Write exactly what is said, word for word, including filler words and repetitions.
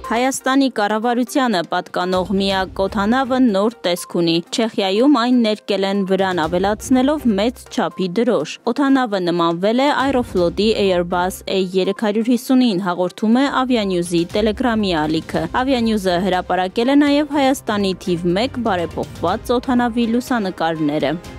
Հայաստանի կառավարությանը պատկանող միակ օդանավը նոր տեսք ունի։ Չեխիայում այն ներկել են վրան ավելացնելով մեծ չափի դրոշ։ Օդանավը նմանվել է Aeroflot-ի Airbus A երեք հարյուր հիսունին, հաղորդում է Avianews-ի Telegram-ի ալիքը։ Avianews-ը հրապարակել է նաև Հայաստանի թիվ մեկ բարեփոխված օդանավի լուսանկարները։